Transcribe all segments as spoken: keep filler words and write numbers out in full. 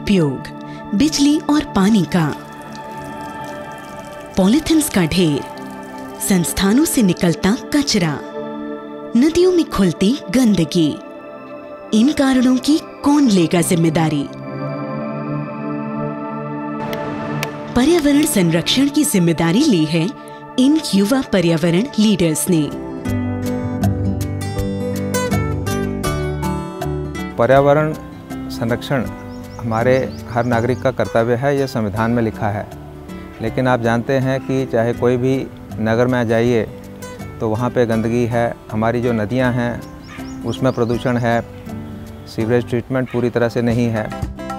उपयोग, बिजली और पानी का, पॉलीथिन्स का ढेर, संस्थानों से निकलता कचरा, नदियों में खुलती गंदगी, इन कारणों की कौन लेगा जिम्मेदारी? पर्यावरण संरक्षण की जिम्मेदारी ली है इन युवा पर्यावरण लीडर्स ने। पर्यावरण संरक्षण हमारे हर नागरिक का कर्तव्य है, यह संविधान में लिखा है। लेकिन आप जानते हैं कि चाहे कोई भी नगर में जाइए तो वहाँ पे गंदगी है, हमारी जो नदियाँ हैं उसमें प्रदूषण है, सीवरेज ट्रीटमेंट पूरी तरह से नहीं है।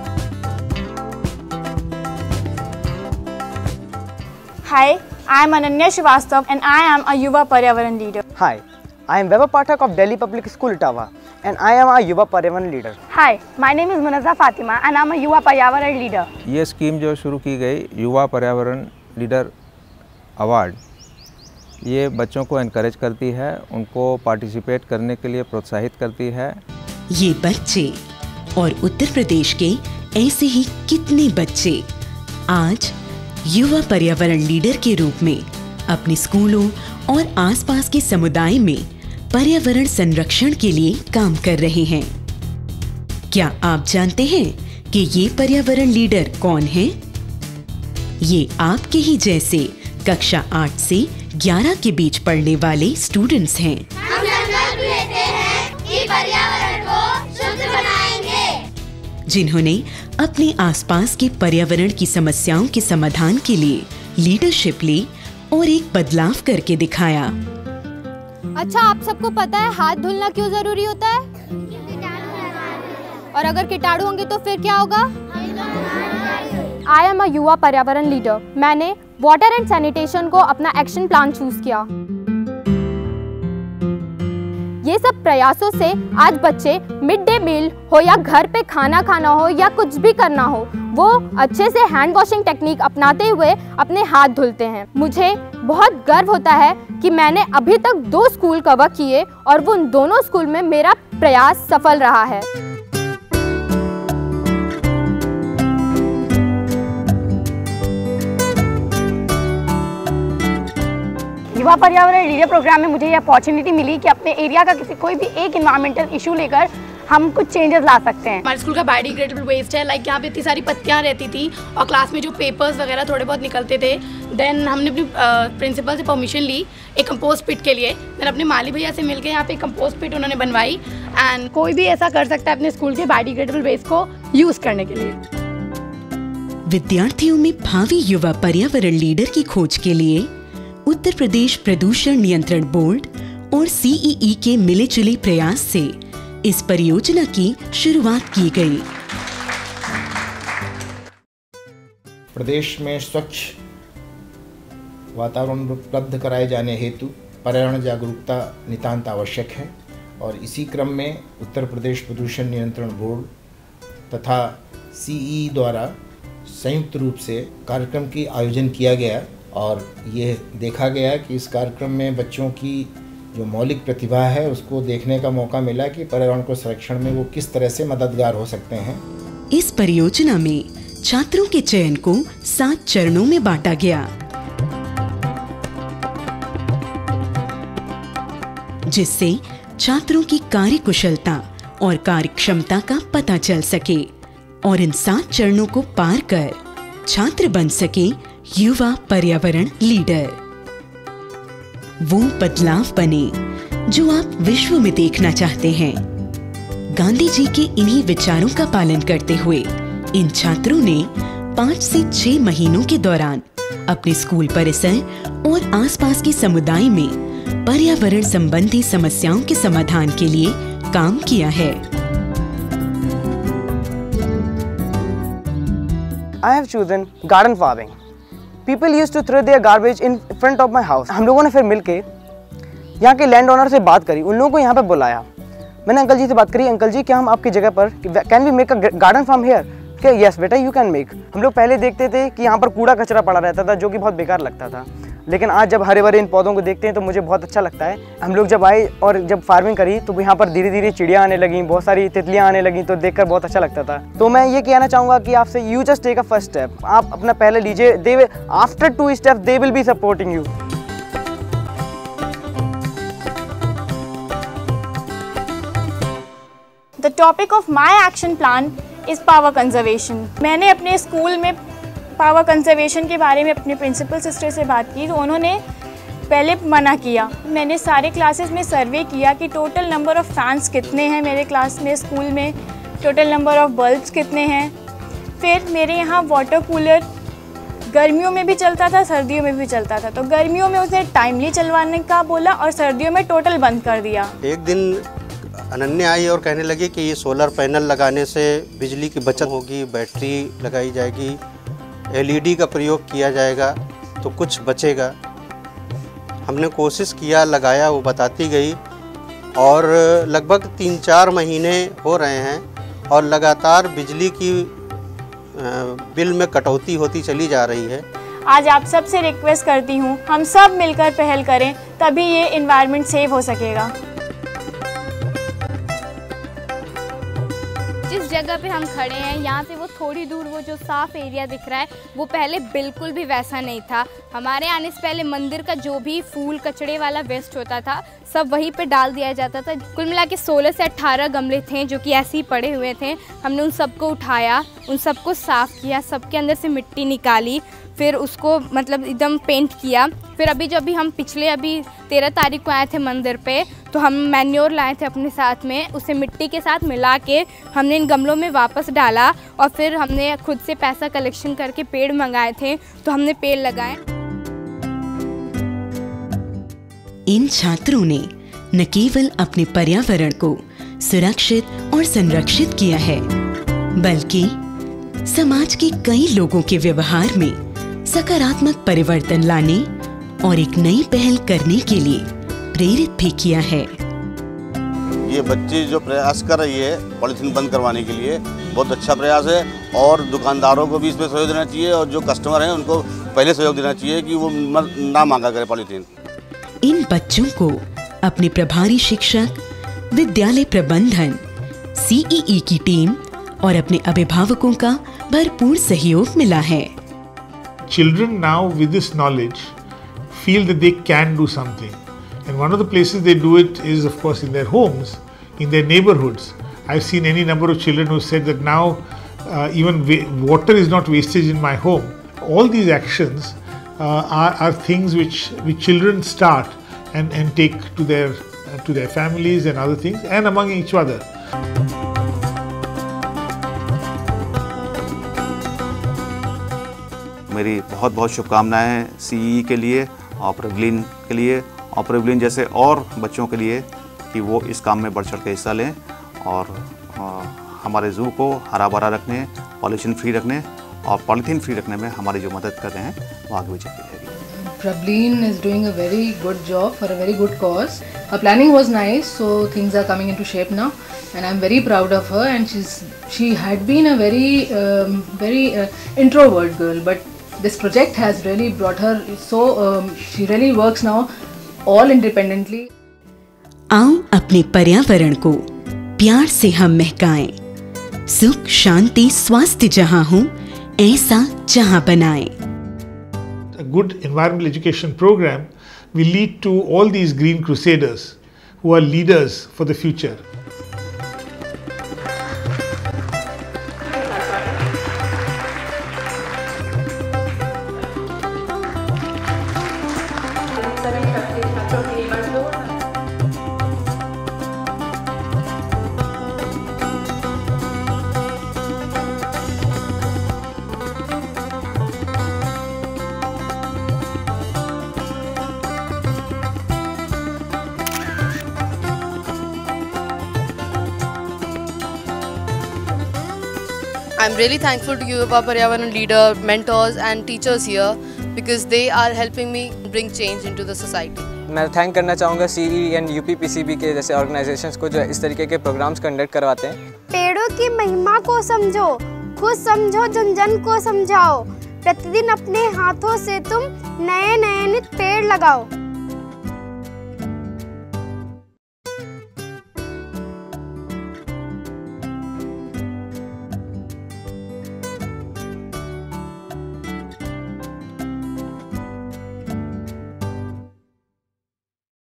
Hi, I am Ananya Srivastav and I am a Yuva Paryavaran Leader. Hi, I am Yuva Pathak of Delhi Public School, Uttar, and I am a Yuva Paryavaran Leader. Hi, my name is Munazza Fatima and I am a Yuva Paryavaran Leader. ये scheme जो शुरू की गई युवा पर्यावरण leader award, ये बच्चों को एनकरेज करती है, उनको पार्टिसिपेट करने के लिए प्रोत्साहित करती है। ये बच्चे और उत्तर प्रदेश के ऐसे ही कितने बच्चे आज युवा पर्यावरण लीडर के रूप में अपने स्कूलों और आसपास के समुदाय में पर्यावरण संरक्षण के लिए काम कर रहे हैं। क्या आप जानते हैं कि ये पर्यावरण लीडर कौन हैं? ये आपके ही जैसे कक्षा आठ से ग्यारह के बीच पढ़ने वाले स्टूडेंट्स हैं। हम संकल्प लेते हैं कि पर्यावरण को शुद्ध बनाएंगे, जिन्होंने अपने आसपास के पर्यावरण की समस्याओं के समाधान के लिए लीडरशिप ली और एक बदलाव करके दिखाया। अच्छा, आप सबको पता है हाथ धुलना क्यों जरूरी होता है? और अगर कीटाणु होंगे तो फिर क्या होगा? आई एम अ युवा पर्यावरण लीडर। मैंने वाटर एंड सैनिटेशन को अपना एक्शन प्लान चूज किया। ये सब प्रयासों से आज बच्चे मिड डे मील हो या घर पे खाना खाना हो या कुछ भी करना हो, वो अच्छे से हैंड वॉशिंग टेक्निक अपनाते हुए अपने हाथ धुलते हैं। मुझे बहुत गर्व होता है कि मैंने अभी तक दो स्कूल कवर किए और वो उन दोनों स्कूल में मेरा प्रयास सफल रहा है। युवा पर्यावरण लीडर प्रोग्राम में मुझे ये अपॉर्चुनिटी मिली कि अपने एरिया का किसी कोई भी एक इन्वायरमेंटल इशू लेकर हम कुछ चेंजेस ला सकते हैं। हमारे स्कूल का बायोडिग्रेडेबल वेस्ट है, लाइक यहाँ पे इतनी सारी पत्तियाँ रहती थी और क्लास में जो पेपर्स वगैरह थोड़े बहुत निकलते थे। देन हमने अपनी प्रिंसिपल से परमिशन ली एक कंपोस्ट पिट के लिए। देन अपने माली भैया से मिलकर यहाँ पे कंपोस्ट पिट उन्होंने बनवाई। एंड कोई भी ऐसा कर सकता है अपने स्कूल के बायोडिग्रेडेबल वेस्ट को यूज करने के लिए। विद्यार्थियों में भावी युवा पर्यावरण लीडर की खोज के लिए उत्तर प्रदेश प्रदूषण नियंत्रण बोर्ड और सी ई ई के मिले जुले प्रयास से इस परियोजना की शुरुआत की गई। प्रदेश में स्वच्छ वातावरण उपलब्ध कराए जाने हेतु पर्यावरण जागरूकता नितांत आवश्यक है और इसी क्रम में उत्तर प्रदेश प्रदूषण नियंत्रण बोर्ड तथा सी ई ई द्वारा संयुक्त रूप से कार्यक्रम की आयोजन किया गया और ये देखा गया कि इस कार्यक्रम में बच्चों की जो मौलिक प्रतिभा है उसको देखने का मौका मिला कि पर्यावरण को संरक्षण में वो किस तरह से मददगार हो सकते हैं। इस परियोजना में छात्रों के चयन को सात चरणों में बांटा गया, जिससे छात्रों की कार्यकुशलता और कार्यक्षमता का पता चल सके और इन सात चरणों को पार कर छात्र बन सके युवा पर्यावरण लीडर। वो बदलाव बने जो आप विश्व में देखना चाहते हैं। गांधी जी के इन्हीं विचारों का पालन करते हुए इन छात्रों ने पाँच से छह महीनों के दौरान अपने स्कूल परिसर और आसपास के समुदाय में पर्यावरण संबंधी समस्याओं के समाधान के लिए काम किया है। I have chosen garden farming. People used to throw their garbage in front of my house. हम लोगों ने फिर मिलके यहाँ के लैंड ओनर से बात करी, उन लोगों को यहाँ पर बुलाया। मैंने अंकल जी से बात करी, अंकल जी क्या हम आपकी जगह पर can we make a garden farm here? क्या यस बेटा यू कैन मेक। हम लोग पहले देखते थे कि यहाँ पर कूड़ा कचरा पड़ा रहता था जो कि बहुत बेकार लगता था। लेकिन आज जब हरे भरे इन पौधों को देखते हैं तो मुझे बहुत अच्छा लगता है। हम लोग जब आए और जब फार्मिंग करी तो यहाँ पर धीरे धीरे चिड़िया आने लगी, बहुत सारी तितलियाँ आने लगी, तो देखकर बहुत अच्छा लगता था। तो मैं ये कहना चाहूँगा कि आपसे you just take a first step, आप अपना पहले लीजिए, they after two step they will be supporting you. The topic of my action plan is power conservation. मैंने अपने स्कूल में पावर कंजर्वेशन के बारे में अपने प्रिंसिपल सिस्टर से बात की तो उन्होंने पहले मना किया। मैंने सारे क्लासेस में सर्वे किया कि टोटल नंबर ऑफ़ फैंस कितने हैं मेरे क्लास में, स्कूल में टोटल नंबर ऑफ़ बल्ब्स कितने हैं। फिर मेरे यहाँ वाटर कूलर गर्मियों में भी चलता था, सर्दियों में भी चलता था। तो गर्मियों में उसने टाइमली चलवाने का बोला और सर्दियों में टोटल बंद कर दिया। एक दिन अनन्या आई और कहने लगी कि ये सोलर पैनल लगाने से बिजली की बचत होगी, बैटरी लगाई जाएगी, एलईडी का प्रयोग किया जाएगा तो कुछ बचेगा। हमने कोशिश किया, लगाया, वो बताती गई और लगभग तीन चार महीने हो रहे हैं और लगातार बिजली की बिल में कटौती होती चली जा रही है। आज आप सबसे रिक्वेस्ट करती हूँ हम सब मिलकर पहल करें, तभी ये इन्वायरमेंट सेव हो सकेगा। जिस जगह पे हम खड़े हैं यहाँ से वो थोड़ी दूर वो जो साफ एरिया दिख रहा है वो पहले बिल्कुल भी वैसा नहीं था। हमारे आने से पहले मंदिर का जो भी फूल कचड़े वाला वेस्ट होता था सब वहीं पे डाल दिया जाता था। कुल मिला के सोलह से अट्ठारह गमले थे जो कि ऐसे ही पड़े हुए थे। हमने उन सबको उठाया, उन सबको साफ़ किया, सबके अंदर से मिट्टी निकाली, फिर उसको मतलब एकदम पेंट किया। फिर अभी जब भी हम पिछले अभी तेरह तारीख को आए थे मंदिर पे तो हम मैन्योर लाए थे अपने साथ में, उसे मिट्टी के साथ मिला के हमने इन गमलों में वापस डाला और फिर हमने खुद से पैसा कलेक्शन करके पेड़ मंगाए थे तो हमने पेड़ लगाए। इन छात्रों ने न केवल अपने पर्यावरण को सुरक्षित और संरक्षित किया है बल्कि समाज के कई लोगों के व्यवहार में सकारात्मक परिवर्तन लाने और एक नई पहल करने के लिए प्रेरित भी किया है। ये बच्चे जो प्रयास कर रही है पॉलीथीन बंद करवाने के लिए, बहुत अच्छा प्रयास है और दुकानदारों को भी इसमें सहयोग देना चाहिए और जो कस्टमर हैं उनको पहले सहयोग देना चाहिए कि वो ना मांगा करे पॉलीथीन। इन बच्चों को अपने प्रभारी शिक्षक, विद्यालय प्रबंधन, सीईई की टीम और अपने अभिभावकों का भरपूर सहयोग मिला है। Children now with this knowledge feel that they can do something, and one of the places they do it is of course in their homes, in their neighborhoods. I've seen any number of children who said that now uh, even water is not wastage in my home. All these actions uh, are, are things which, which children start and, and take to their, uh, to their families and other things and among each other. मेरी बहुत बहुत शुभकामनाएं CE के लिए और प्रवलीन के लिए और प्रवलीन जैसे और बच्चों के लिए कि वो इस काम में बढ़ चढ़ के हिस्सा लें और हमारे ज़ू को हरा भरा रखने, पॉल्यूशन फ्री रखने और पॉलीथीन फ्री रखने में हमारी जो मदद कर रहे हैं वो आगे भी चलती रहेगी। Pravleen is doing a very good job for a very good cause. Her planning was nice, so things are coming into shape now, and I'm very proud of her. And she's she had been a very um, very uh, introvert girl, but this project has really brought her so um, she really works now all independently. आओ अपने पर्यावरण को प्यार से हम महकाएं, सुख शांति स्वास्थ्य जहां हो ऐसा जहां बनाएं। A good environmental education program will lead to all these green crusaders who are leaders for the future. I'm really thankful to Yuva Paryavaran Leader, mentors and teachers here because they are helping me bring change into the society. मैं thank करना चाहूँगा CE and UPPCB के जैसे organisations को जो इस तरीके के प्रोग्राम्स कंडक्ट करवाते हैं। पेड़ों की महिमा को समझो, खुद समझो, जन जन को समझाओ। प्रतिदिन अपने हाथों से तुम नए नए नित पेड़ लगाओ।